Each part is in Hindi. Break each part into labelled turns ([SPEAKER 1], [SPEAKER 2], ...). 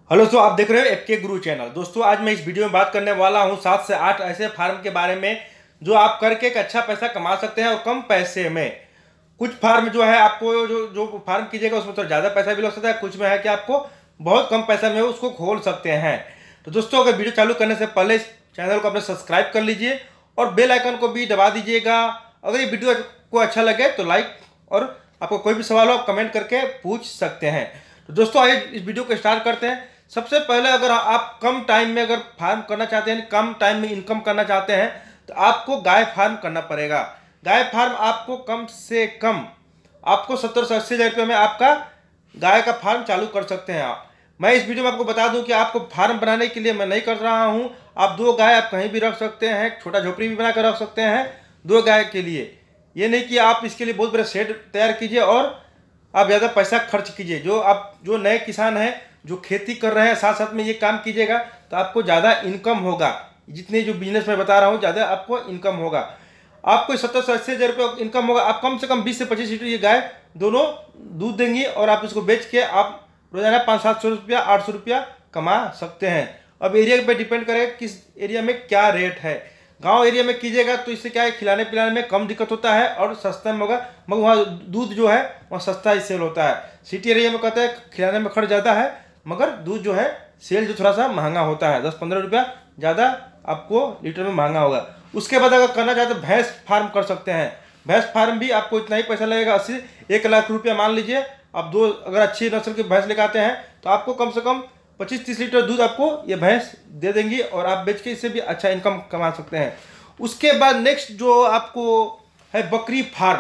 [SPEAKER 1] हेलो दोस्तों, आप देख रहे हो एफके गुरु चैनल। दोस्तों आज मैं इस वीडियो में बात करने वाला हूं 7 से 8 ऐसे फार्म के बारे में जो आप करके एक अच्छा पैसा कमा सकते हैं और कम पैसे में। कुछ फार्म जो है आपको जो जो फार्म कीजिएगा उसमें थोड़ा ज़्यादा पैसा भी लग सकता है, कुछ में है कि आपको बहुत कम पैसा में उसको खोल सकते हैं। तो दोस्तों अगर वीडियो चालू करने से पहले इस चैनल को अपने सब्सक्राइब कर लीजिए और बेल आइकन को भी दबा दीजिएगा। अगर ये वीडियो को अच्छा लगे तो लाइक, और आपको कोई भी सवाल हो आप कमेंट करके पूछ सकते हैं। तो दोस्तों आइए इस वीडियो को स्टार्ट करते हैं। सबसे पहले अगर आप कम टाइम में अगर फार्म करना चाहते हैं, कम टाइम में इनकम करना चाहते हैं, तो आपको गाय फार्म करना पड़ेगा। गाय फार्म आपको कम से कम आपको 70 से 80 हज़ार रुपये में आपका गाय का फार्म चालू कर सकते हैं आप। मैं इस वीडियो में आपको बता दूं कि आपको फार्म बनाने के लिए मैं नहीं कर रहा हूं। आप 2 गाय आप कहीं भी रख सकते हैं, छोटा झोपड़ी भी बना कर रख सकते हैं 2 गाय के लिए। ये नहीं कि आप इसके लिए बहुत बड़ा शेड तैयार कीजिए और आप ज़्यादा पैसा खर्च कीजिए। जो नए किसान हैं जो खेती कर रहे हैं साथ साथ में ये काम कीजिएगा तो आपको ज़्यादा इनकम होगा। जितने जो बिजनेस मैं बता रहा हूँ ज़्यादा आपको इनकम होगा। आपको 70 से 80 हज़ार रुपये इनकम होगा। आप कम से कम 20 से 25 लीटर ये गाय दोनों दूध देंगी और आप इसको बेच के आप रोजाना 500-700 रुपया 800 रुपया कमा सकते हैं। अब एरिया पे डिपेंड करे किस एरिया में क्या रेट है। गांव एरिया में कीजिएगा तो इससे क्या है, खिलाने पिलाने में कम दिक्कत होता है और सस्ता में होगा, मगर वहाँ दूध जो है वहाँ सस्ता ही सेल होता है। सिटी एरिया में कहते हैं खिलाने में खर्च ज़्यादा है मगर दूध जो है सेल जो थोड़ा सा महंगा होता है, 10-15 रुपया ज़्यादा आपको लीटर में महंगा होगा। उसके बाद अगर करना चाहते तो भैंस फार्म कर सकते हैं। भैंस फार्म भी आपको इतना ही पैसा लगेगा, 1 लाख रुपया मान लीजिए। आप 2 अगर अच्छी नस्ल की भैंस लेकर आते हैं तो आपको कम से कम 25-30 लीटर दूध आपको ये भैंस दे देंगी और आप बेच के इससे भी अच्छा इनकम कमा सकते हैं। उसके बाद नेक्स्ट जो आपको है बकरी फार्म।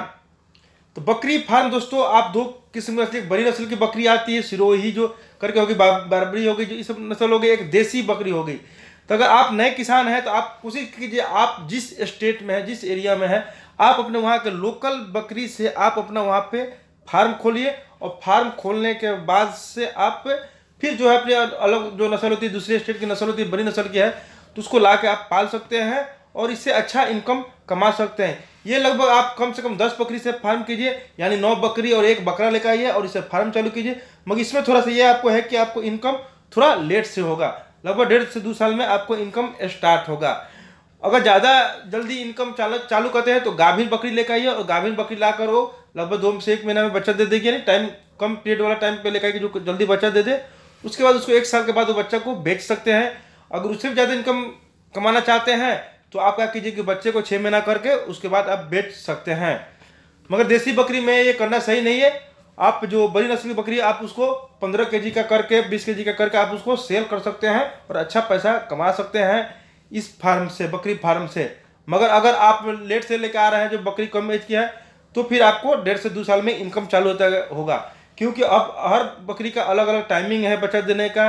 [SPEAKER 1] तो बकरी फार्म दोस्तों आप 2 किस्म की, बड़ी नस्ल की बकरी आती है सिरोही जो करके होगी, बारबरी होगी, जो इस नस्ल हो गई, एक देसी बकरी हो गई। तो अगर आप नए किसान हैं तो आप कोशिश कीजिए, आप जिस स्टेट में है जिस एरिया में है आप अपने वहाँ के लोकल बकरी से आप अपना वहाँ पे फार्म खोलिए और फार्म खोलने के बाद से आप फिर जो है अपने अलग जो नस्ल होती है, दूसरे स्टेट की नस्ल होती है, बड़ी नस्ल की है, तो उसको ला के आप पाल सकते हैं और इससे अच्छा इनकम कमा सकते हैं। ये लगभग आप कम से कम 10 बकरी से फार्म कीजिए, यानी 9 बकरी और 1 बकरा लेकर आइए और इसे फार्म चालू कीजिए। मगर इसमें थोड़ा सा ये आपको है कि आपको इनकम थोड़ा लेट से होगा, लगभग 1.5 से 2 साल में आपको इनकम स्टार्ट होगा। अगर ज़्यादा जल्दी इनकम चालू करते हैं तो गाभिन बकरी लेकर आइए और गाभिन बकरी लाकर वो लगभग 2 से 1 महीना में बच्चा दे देगी, यानी टाइम कम पीरियड वाला टाइम पे लेकर आइए जो जल्दी बच्चा दे दे। उसके बाद उसको 1 साल के बाद वो बच्चा को बेच सकते हैं। अगर उससे भी ज़्यादा इनकम कमाना चाहते हैं तो आप क्या कीजिए कि बच्चे को 6 महीना करके उसके बाद आप बेच सकते हैं। मगर देसी बकरी में ये करना सही नहीं है। आप जो बड़ी नस्ल की बकरी आप उसको 15 केजी का करके 20 केजी का करके आप उसको सेल कर सकते हैं और अच्छा पैसा कमा सकते हैं इस फार्म से, बकरी फार्म से। मगर अगर आप लेट से लेकर आ रहे हैं जो बकरी कम एज की है तो फिर आपको 1.5 से 2 साल में इनकम चालू होता होगा, क्योंकि अब हर बकरी का अलग अलग टाइमिंग है बच्चा देने का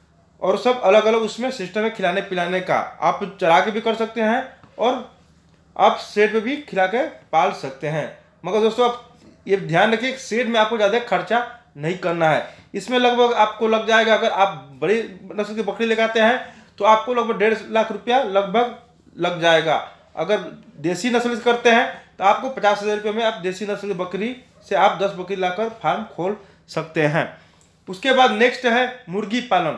[SPEAKER 1] और सब अलग अलग उसमें सिस्टम है खिलाने पिलाने का। आप चरा के भी कर सकते हैं और आप शेड में भी खिला के पाल सकते हैं। मगर दोस्तों आप ये ध्यान रखिए शेड में आपको ज़्यादा खर्चा नहीं करना है। इसमें लगभग आपको लग जाएगा, अगर आप बड़ी नस्ल की बकरी लेकर आते हैं तो आपको लगभग 1.5 लाख रुपया लगभग लग जाएगा। अगर देसी नस्ल से करते हैं तो आपको 50 हज़ार रुपये में आप देसी नस्ल की बकरी से आप 10 बकरी लाकर फार्म खोल सकते हैं। उसके बाद नेक्स्ट है मुर्गी पालन।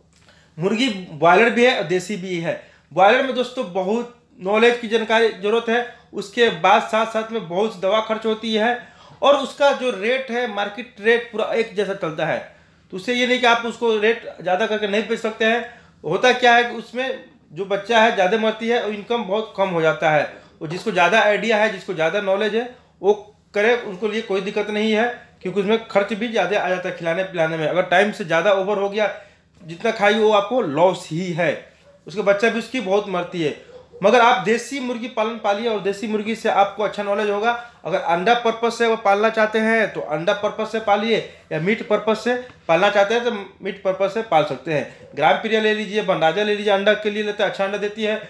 [SPEAKER 1] मुर्गी बॉयलर भी है और देसी भी है। बॉयलर में दोस्तों बहुत नॉलेज की जानकारी जरूरत है, उसके बाद साथ साथ में बहुत दवा खर्च होती है और उसका जो रेट है मार्केट रेट पूरा एक जैसा चलता है। तो उससे ये नहीं कि आप उसको रेट ज़्यादा करके नहीं बेच सकते हैं। होता क्या है कि उसमें जो बच्चा है ज़्यादा मरती है और इनकम बहुत कम हो जाता है। और जिसको ज़्यादा आइडिया है, जिसको ज़्यादा नॉलेज है वो करे, उनको लिए कोई दिक्कत नहीं है, क्योंकि उसमें खर्च भी ज़्यादा आ जाता है खिलाने पिलाने में। अगर टाइम से ज़्यादा ओवर हो गया, जितना खाई वो आपको लॉस ही है, उसके बच्चा भी उसकी बहुत मरती है। मगर आप देसी मुर्गी पालन पालिए और देसी मुर्गी से आपको अच्छा नॉलेज होगा। अगर अंडा पर्पज से वो पालना चाहते हैं तो अंडा पर्पज से पालिए, या मीट पर्पज से पालना चाहते हैं तो मीट पर्पज से पाल सकते हैं। ग्राम प्रिया ले लीजिए, बंडाजा ले लीजिए, अंडा के लिए लेते हैं, अच्छा अंडा देती है।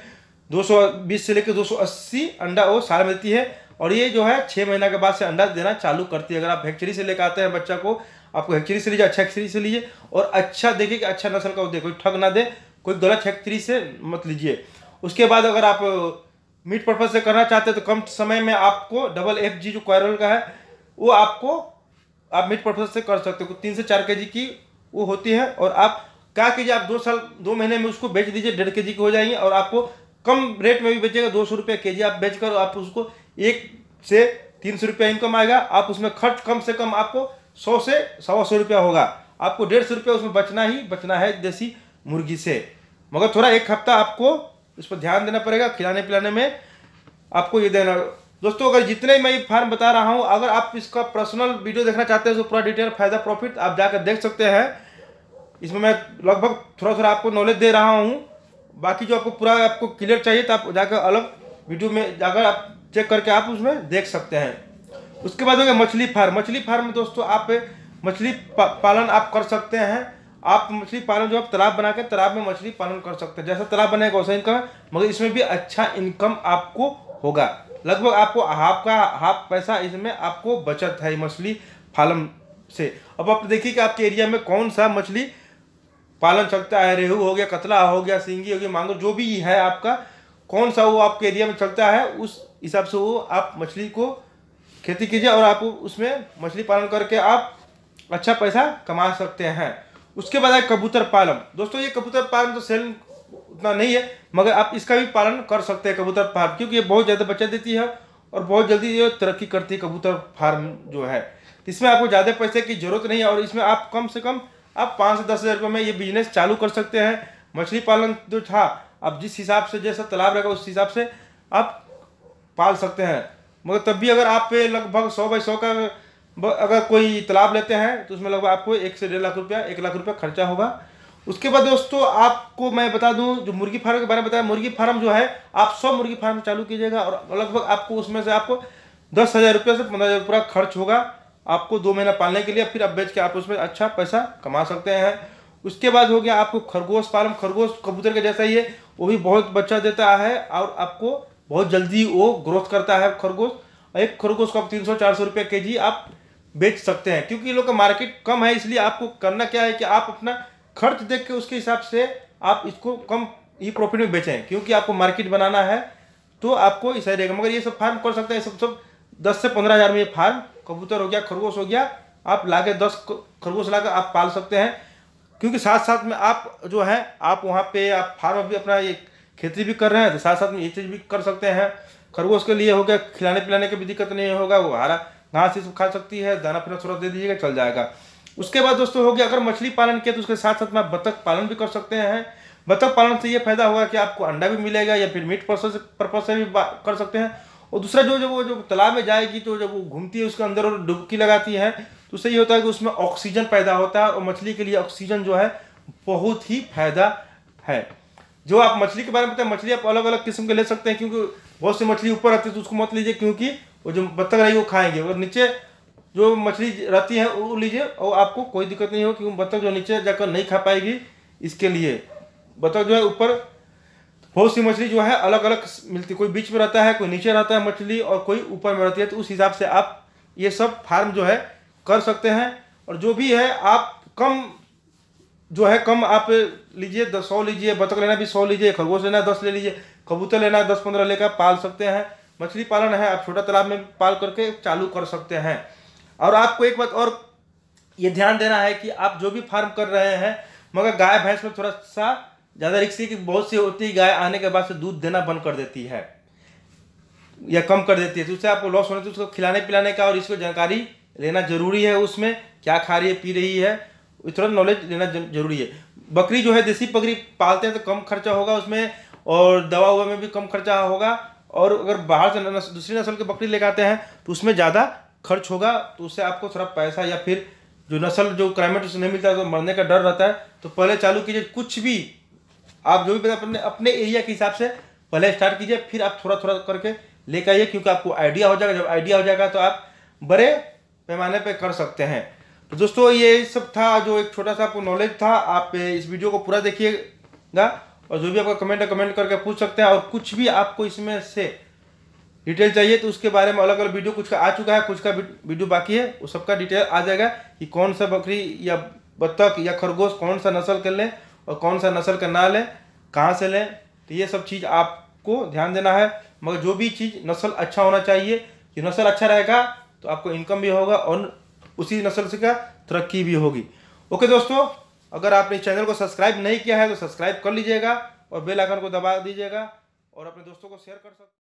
[SPEAKER 1] 220 से लेकर 280 अंडा वो साल में देती है और ये जो है 6 महीना के बाद से अंडा देना चालू करती है। अगर आप हैचरी से लेकर आते हैं बच्चा को, आपको हैचरी से लीजिए, अच्छा हैचरी से लीजिए और अच्छा देखिए कि अच्छा नस्ल का हो दे, कोई ठग ना दे, कोई गलत हैचरी से मत लीजिए। उसके बाद अगर आप मीट पर्पज से करना चाहते हैं तो कम समय में आपको डबल FG जो क्वायरल का है वो आपको आप मीट पर्पज से कर सकते हो। 3 से 4 केजी की वो होती है और आप क्या कीजिए, आप 2 महीने में उसको बेच दीजिए, 1.5 kg की हो जाएंगे और आपको कम रेट में भी बेचेगा। 200 रुपये kg आप बेचकर आप उसको 1 से 300 रुपया इनकम आएगा। आप उसमें खर्च कम से कम आपको 100 से 125 रुपया होगा। आपको 150 रुपया उसमें बचना ही बचना है देसी मुर्गी से। मगर थोड़ा 1 हफ्ता आपको इस पर ध्यान देना पड़ेगा, खिलाने पिलाने में आपको ये देना। दोस्तों, अगर जितने मैं फार्म बता रहा हूँ, अगर आप इसका पर्सनल वीडियो देखना चाहते हैं तो पूरा डिटेल फायदा प्रॉफिट आप जाकर देख सकते हैं। इसमें मैं लगभग थोड़ा थोड़ा आपको नॉलेज दे रहा हूँ। बाकी जो आपको पूरा आपको क्लियर चाहिए तो आप जाकर अलग वीडियो में जाकर आप चेक करके आप उसमें देख सकते हैं। उसके बाद हो गया मछली फार्म। मछली फार्म में दोस्तों आप मछली पालन आप कर सकते हैं। आप मछली पालन जो आप तालाब बनाकर तालाब में मछली पालन कर सकते हैं। जैसा तालाब बनेगा वैसा इनकम, मगर इसमें भी अच्छा इनकम आपको होगा। लगभग आपको हाफ पैसा इसमें आपको बचत है मछली फार्म से। अब आप देखिए कि आपके एरिया में कौन सा मछली पालन चलता है। रेहू हो गया, कतला हो गया, सिंगी हो गया, मांगुर, जो भी है आपका कौन सा वो आपके एरिया में चलता है, उस हिसाब से वो आप मछली को खेती कीजिए और आप उसमें मछली पालन करके आप अच्छा पैसा कमा सकते हैं। उसके बाद है कबूतर पालन। दोस्तों, ये कबूतर पालन तो सेल उतना नहीं है, मगर आप इसका भी पालन कर सकते हैं कबूतर फार्म, क्योंकि ये बहुत ज़्यादा बचत देती है और बहुत जल्दी ये तरक्की करती है कबूतर फार्म जो है। इसमें आपको ज़्यादा पैसे की जरूरत नहीं है और इसमें आप कम से कम आप 5 से 10 हज़ार रुपये में ये बिजनेस चालू कर सकते हैं। मछली पालन जो था, आप जिस हिसाब से जैसा तालाब रहेगा उस हिसाब से आप पाल सकते हैं। मगर तब भी अगर आप पे लगभग 100 बाई 100 का अगर कोई तालाब लेते हैं तो उसमें लगभग आपको 1 से 1.5 लाख रुपया 1 लाख रुपया खर्चा होगा। उसके बाद दोस्तों आपको मैं बता दूं, जो मुर्गी फार्म के बारे में बताया, मुर्गी फार्म जो है आप 100 मुर्गी फार्म चालू कीजिएगा और लगभग आपको उसमें से आपको 10,000 रुपये से 15,000 रुपया खर्च होगा आपको 2 महीना पालने के लिए। फिर आप बेच के आप उसमें अच्छा पैसा कमा सकते हैं। उसके बाद हो गया आपको खरगोश पालन। खरगोश कबूतर के जैसा ही है, वो भी बहुत बच्चा देता है और आपको बहुत जल्दी वो ग्रोथ करता है खरगोश। एक खरगोश को आप 300-400 रुपये kg आप बेच सकते हैं, क्योंकि ये लोग का मार्केट कम है। इसलिए आपको करना क्या है कि आप अपना खर्च देख के उसके हिसाब से आप इसको कम ही प्रॉफिट में बेचें, क्योंकि आपको मार्केट बनाना है तो आपको ऐसा रहेगा। मगर ये सब फार्म कर सकते हैं, सब 10 से 15 हज़ार में ये फार्म कबूतर हो गया, खरगोश हो गया, आप लाके 10 खरगोश लाकर आप पाल सकते हैं। क्योंकि साथ साथ में आप जो है आप वहाँ पे आप फार्म भी अपना ये खेती भी कर रहे हैं, तो साथ साथ में ये चीज़ भी कर सकते हैं। खरगोश के लिए हो गया, खिलाने पिलाने की भी दिक्कत नहीं होगा, वो हरा घास ही खा सकती है, दाना पीना थोड़ा दे दीजिएगा चल जाएगा। उसके बाद दोस्तों हो गया, अगर मछली पालन किया तो उसके साथ साथ में आप बतख पालन भी कर सकते हैं। बतख पालन से ये फायदा होगा कि आपको अंडा भी मिलेगा या फिर मीट पर्पज से भी कर सकते हैं। और दूसरा जो तालाब में जाएगी तो जब वो घूमती है उसके अंदर और डुबकी लगाती है तो उससे ये होता है कि उसमें ऑक्सीजन पैदा होता है और मछली के लिए ऑक्सीजन जो है बहुत ही फायदा है। जो आप मछली के बारे में बताएं, मछली आप अलग अलग किस्म के ले सकते हैं, क्योंकि बहुत सी मछली ऊपर रहती है तो उसको मत लीजिए, क्योंकि वो जो बतख रहेगी वो खाएंगे। और नीचे जो मछली रहती है वो लीजिए और आपको कोई दिक्कत नहीं हो, क्योंकि बतख जो नीचे जाकर नहीं खा पाएगी। इसके लिए बतख जो है ऊपर, बहुत सी मछली जो है अलग अलग मिलती है, कोई बीच में रहता है, कोई नीचे रहता है मछली और कोई ऊपर में रहती है। तो उस हिसाब से आप ये सब फार्म जो है कर सकते हैं। और जो भी है आप कम आप लीजिए, 100 लीजिए, बतख लेना भी 100 लीजिए, खरगोश लेना 10 ले लीजिए, कबूतर लेना 10-15 लेकर पाल सकते हैं। मछली पालन है आप छोटा तालाब में पाल करके चालू कर सकते हैं। और आपको एक बात और ये ध्यान देना है कि आप जो भी फार्म कर रहे हैं, मगर गाय भैंस में थोड़ा सा ज़्यादा रिस्क है कि बहुत सी होती है गाय आने के बाद से दूध देना बंद कर देती है या कम कर देती है, तो उससे आपको लॉस होने, तो उसको खिलाने पिलाने का और इसको जानकारी लेना जरूरी है, उसमें क्या खा रही है पी रही है, थोड़ा नॉलेज लेना जरूरी है। बकरी जो है देसी बकरी पालते हैं तो कम खर्चा होगा उसमें और दवा उवा में भी कम खर्चा होगा। और अगर बाहर से दूसरी नस्ल की बकरी लेकर आते हैं तो उसमें ज़्यादा खर्च होगा, तो उससे आपको थोड़ा पैसा या फिर जो नस्ल जो क्लाइमेट उससे नहीं मिलता है तो मरने का डर रहता है। तो पहले चालू कीजिए, कुछ भी आप जो भी अपने एरिया के हिसाब से पहले स्टार्ट कीजिए, फिर आप थोड़ा थोड़ा करके लेकर आइए, क्योंकि आपको आइडिया हो जाएगा। जब आइडिया हो जाएगा तो आप बड़े पैमाने पे कर सकते हैं। तो दोस्तों ये सब था, जो एक छोटा सा आपको नॉलेज था। आप इस वीडियो को पूरा देखिएगा और जो भी आपका कमेंट करके पूछ सकते हैं। और कुछ भी आपको इसमें से डिटेल चाहिए तो उसके बारे में अलग अलग वीडियो कुछ का आ चुका है, कुछ का वीडियो बाकी है, वो सबका डिटेल आ जाएगा कि कौन सा बकरी या बत्तख या खरगोश कौन सा नस्ल कर लें और कौन सा नस्ल का ना लें, कहाँ से लें। तो ये सब चीज़ आपको ध्यान देना है। मगर जो भी चीज़ नस्ल अच्छा होना चाहिए, कि नस्ल अच्छा रहेगा तो आपको इनकम भी होगा और उसी नस्ल से का तरक्की भी होगी। ओके दोस्तों, अगर आपने इस चैनल को सब्सक्राइब नहीं किया है तो सब्सक्राइब कर लीजिएगा और बेल आइकन को दबा दीजिएगा और अपने दोस्तों को शेयर कर सकते